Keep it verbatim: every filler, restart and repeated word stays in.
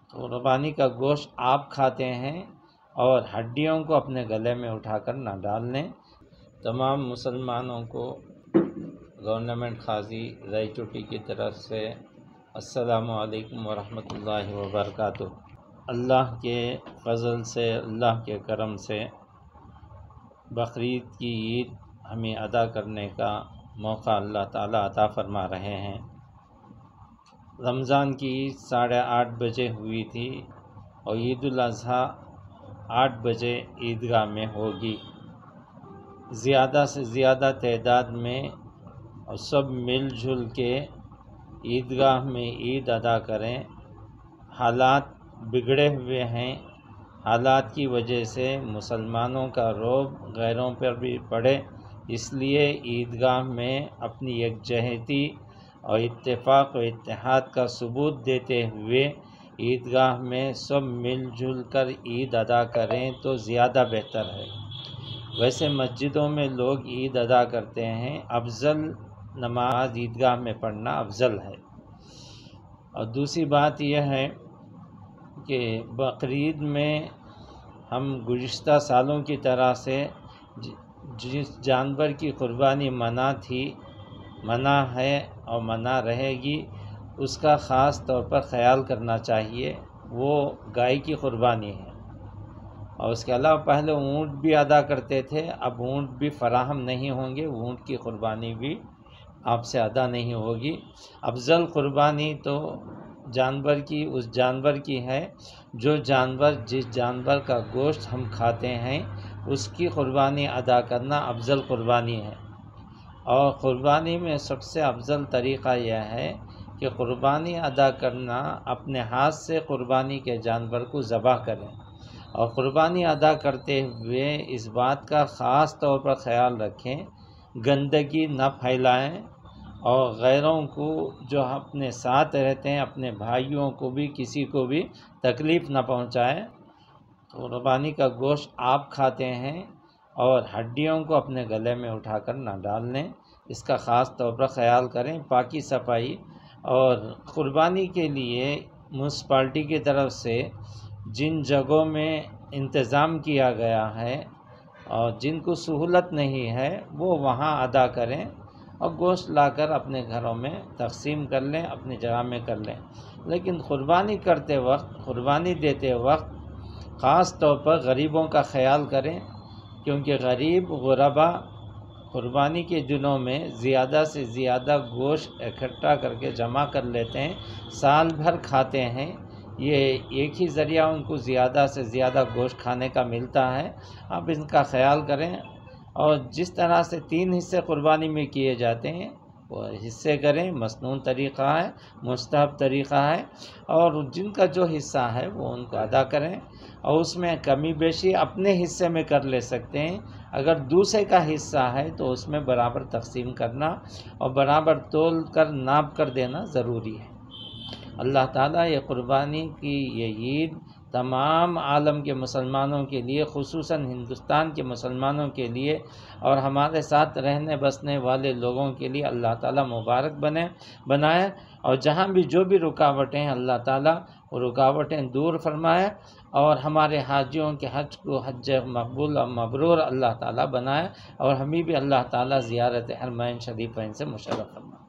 قربانی کا گوشت آپ کھاتے ہیں اور ہڈیوں کو اپنے گلے میں اٹھا کر نہ ڈال لیں۔ تمام مسلمانوں کو گورنمنٹ قاضی رئی چوٹی کی طرف سے السلام علیکم ورحمۃ اللہ وبرکاتہ۔ اللہ کے فضل سے، اللہ کے کرم سے بقرعید کی عید ہمیں ادا کرنے کا موقع اللہ تعالیٰ عطا فرما رہے ہیں۔ رمضان کی عید ساڑھے آٹھ بجے ہوئی تھی اور عید الاضحیٰ آٹھ بجے عیدگاہ میں ہوگی۔ زیادہ سے زیادہ تعداد میں اور سب مل جل کے عیدگاہ میں عید ادا کریں۔ حالات بگڑے ہوئے ہیں، حالات کی وجہ سے مسلمانوں کا رعب غیروں پر بھی پڑے، اس لیے عیدگاہ میں اپنی یکجہتی اور اتفاق و اتحاد کا ثبوت دیتے ہوئے عیدگاہ میں سب مل جل کر عید ادا کریں تو زیادہ بہتر ہے۔ ویسے مسجدوں میں لوگ عید ادا کرتے ہیں، افضل نماز عیدگاہ میں پڑھنا افضل ہے۔ اور دوسری بات یہ ہے کہ بقرعید میں ہم گزشتہ سالوں کی طرح سے جس جانور کی قربانی منع تھی، منع ہے اور منع رہے گی، اس کا خاص طور پر خیال کرنا چاہیے، وہ گائے کی قربانی ہے۔ اور اس کے علاوہ پہلے اونٹ بھی ادا کرتے تھے، اب اونٹ بھی فراہم نہیں ہوں گے، اونٹ کی قربانی بھی آپ سے ادا نہیں ہوگی۔ افضل قربانی تو جانور کی اس جانور کی ہے جو جانور جس جانور کا گوشت ہم کھاتے ہیں اس کی قربانی ادا کرنا افضل قربانی ہے۔ اور قربانی میں سب سے افضل طریقہ یہ ہے کہ قربانی ادا کرنا اپنے ہاتھ سے قربانی کے جانور کو ذبح کریں، اور قربانی ادا کرتے ہوئے اس بات کا خاص طور پر خیال رکھیں گندگی نہ پھیلائیں اور غیروں کو جو اپنے ساتھ رہتے ہیں اپنے بھائیوں کو بھی کسی کو بھی تکلیف نہ پہنچائیں۔ قربانی کا گوشت آپ کھاتے ہیں اور ہڈیوں کو اپنے گلے میں اٹھا کر نہ ڈال لیں، اس کا خاص طور پر خیال کریں۔ پاکی صفائی اور قربانی کے لیے میونسپلٹی کی طرف سے جن جگہوں میں انتظام کیا گیا ہے اور جن کو سہولت نہیں ہے وہ وہاں ادا کریں اور گوشت لا کر اپنے گھروں میں تقسیم کر لیں، اپنی جگہ میں کر لیں۔ لیکن قربانی کرتے وقت، قربانی دیتے وقت خاص طور پر غریبوں کا خیال کریں، کیونکہ غریب غربا قربانی کے دنوں میں زیادہ سے زیادہ گوشت اکٹھا کر کے جمع کر لیتے ہیں، سال بھر کھاتے ہیں، یہ ایک ہی ذریعہ ان کو زیادہ سے زیادہ گوشت کھانے کا ملتا ہے۔ اب ان کا خیال کریں، اور جس طرح سے تین حصے قربانی میں کیے جاتے ہیں وہ حصے کریں، مسنون طریقہ ہے، مستحب طریقہ ہے، اور جن کا جو حصہ ہے وہ ان کو ادا کریں، اور اس میں کمی بیشی اپنے حصے میں کر لے سکتے ہیں۔ اگر دوسرے کا حصہ ہے تو اس میں برابر تقسیم کرنا اور برابر تول کر ناپ کر دینا ضروری ہے۔ اللہ تعالیٰ یہ قربانی کی یہ عید تمام عالم کے مسلمانوں کے لیے، خصوصاً ہندوستان کے مسلمانوں کے لیے اور ہمارے ساتھ رہنے بسنے والے لوگوں کے لیے اللہ تعالیٰ مبارک بنے بنائے، اور جہاں بھی جو بھی رکاوٹیں ہیں اللہ تعالیٰ وہ رکاوٹیں دور فرمائے، اور ہمارے حاجیوں کے حج کو حج مقبول اور مبرور اللہ تعالیٰ بنائے، اور ہمیں بھی اللہ تعالیٰ زیارت حرمین شریفین سے مشرف فرمائے۔